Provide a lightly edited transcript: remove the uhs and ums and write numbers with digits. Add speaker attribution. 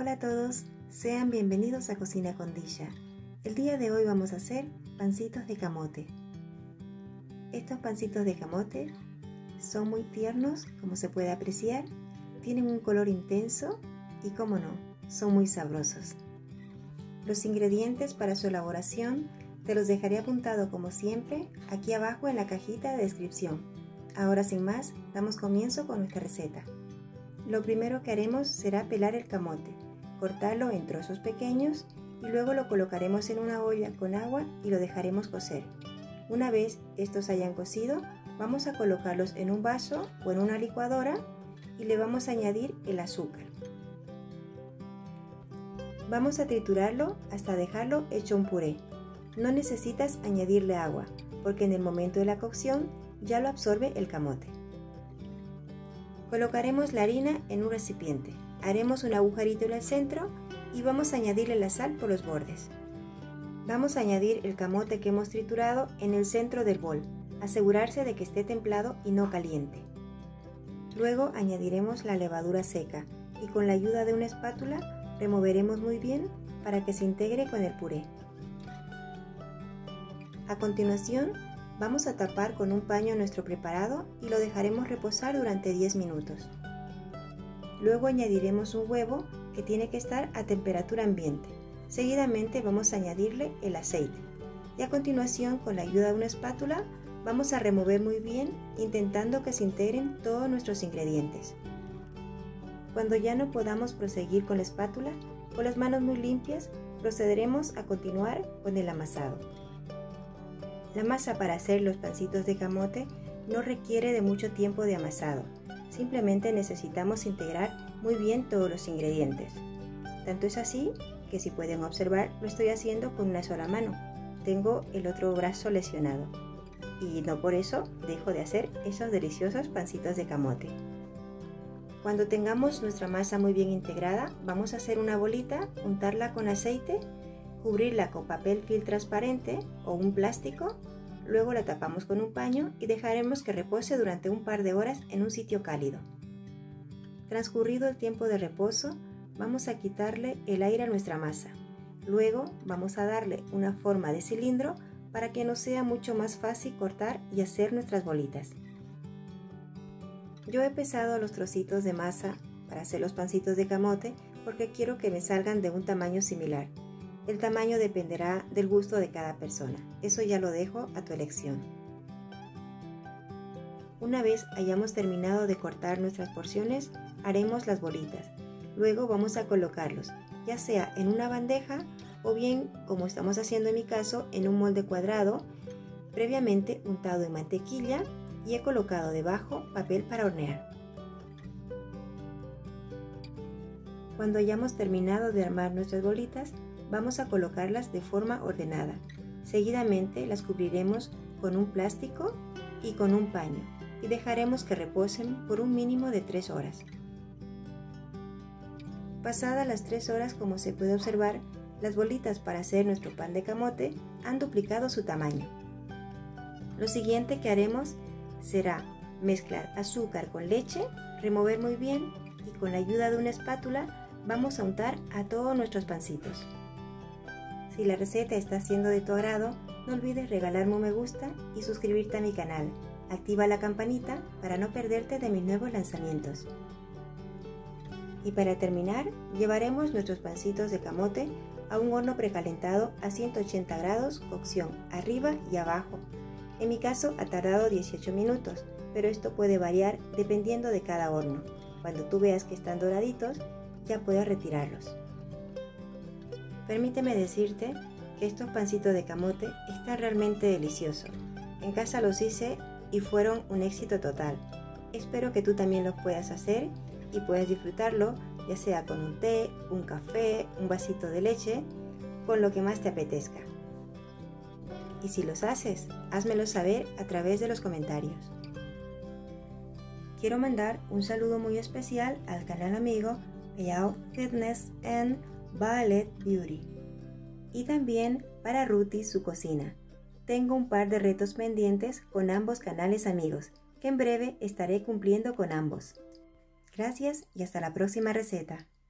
Speaker 1: Hola a todos, sean bienvenidos a Cocina con Disha. El día de hoy vamos a hacer pancitos de camote. Estos pancitos de camote son muy tiernos, como se puede apreciar, tienen un color intenso y, como no, son muy sabrosos. Los ingredientes para su elaboración te los dejaré apuntado como siempre aquí abajo en la cajita de descripción. Ahora sin más, damos comienzo con nuestra receta. Lo primero que haremos será pelar el camote, cortarlo en trozos pequeños y luego lo colocaremos en una olla con agua y lo dejaremos cocer. Una vez estos hayan cocido, vamos a colocarlos en un vaso o en una licuadora y le vamos a añadir el azúcar. Vamos a triturarlo hasta dejarlo hecho un puré. No necesitas añadirle agua, porque en el momento de la cocción ya lo absorbe el camote. Colocaremos la harina en un recipiente, haremos un agujerito en el centro y vamos a añadirle la sal por los bordes. Vamos a añadir el camote que hemos triturado en el centro del bol, asegurarse de que esté templado y no caliente. Luego añadiremos la levadura seca y con la ayuda de una espátula removeremos muy bien para que se integre con el puré. A continuación, vamos a tapar con un paño nuestro preparado y lo dejaremos reposar durante 10 minutos. Luego añadiremos un huevo que tiene que estar a temperatura ambiente. Seguidamente vamos a añadirle el aceite y a continuación, con la ayuda de una espátula, vamos a remover muy bien intentando que se integren todos nuestros ingredientes. Cuando ya no podamos proseguir con la espátula, con las manos muy limpias, procederemos a continuar con el amasado. La masa para hacer los pancitos de camote no requiere de mucho tiempo de amasado, simplemente necesitamos integrar muy bien todos los ingredientes. Tanto es así que, si pueden observar, lo estoy haciendo con una sola mano, tengo el otro brazo lesionado y no por eso dejo de hacer esos deliciosos pancitos de camote. Cuando tengamos nuestra masa muy bien integrada, vamos a hacer una bolita, untarla con aceite, cubrirla con papel film transparente o un plástico, luego la tapamos con un paño y dejaremos que repose durante un par de horas en un sitio cálido. Transcurrido el tiempo de reposo, vamos a quitarle el aire a nuestra masa. Luego vamos a darle una forma de cilindro para que nos sea mucho más fácil cortar y hacer nuestras bolitas. Yo he pesado los trocitos de masa para hacer los pancitos de camote porque quiero que me salgan de un tamaño similar. El tamaño dependerá del gusto de cada persona, eso ya lo dejo a tu elección. Una vez hayamos terminado de cortar nuestras porciones, haremos las bolitas. Luego vamos a colocarlos, ya sea en una bandeja o bien, como estamos haciendo en mi caso, en un molde cuadrado, previamente untado en mantequilla y he colocado debajo papel para hornear. Cuando hayamos terminado de armar nuestras bolitas, vamos a colocarlas de forma ordenada. Seguidamente las cubriremos con un plástico y con un paño y dejaremos que reposen por un mínimo de 3 horas. Pasadas las 3 horas, como se puede observar, las bolitas para hacer nuestro pan de camote han duplicado su tamaño. Lo siguiente que haremos será mezclar azúcar con leche, remover muy bien y con la ayuda de una espátula vamos a untar a todos nuestros pancitos. Si la receta está siendo de tu agrado, no olvides regalarme un me gusta y suscribirte a mi canal. Activa la campanita para no perderte de mis nuevos lanzamientos. Y para terminar, llevaremos nuestros pancitos de camote a un horno precalentado a 180 grados, cocción arriba y abajo. En mi caso ha tardado 18 minutos, pero esto puede variar dependiendo de cada horno. Cuando tú veas que están doraditos, ya puedes retirarlos. Permíteme decirte que estos pancitos de camote están realmente deliciosos. En casa los hice y fueron un éxito total. Espero que tú también los puedas hacer y puedas disfrutarlo, ya sea con un té, un café, un vasito de leche, con lo que más te apetezca. Y si los haces, házmelo saber a través de los comentarios. Quiero mandar un saludo muy especial al canal amigo Payao Fitness and Ballet Beauty y también para Ruti su cocina. Tengo un par de retos pendientes con ambos canales amigos, que en breve estaré cumpliendo con ambos. Gracias y hasta la próxima receta.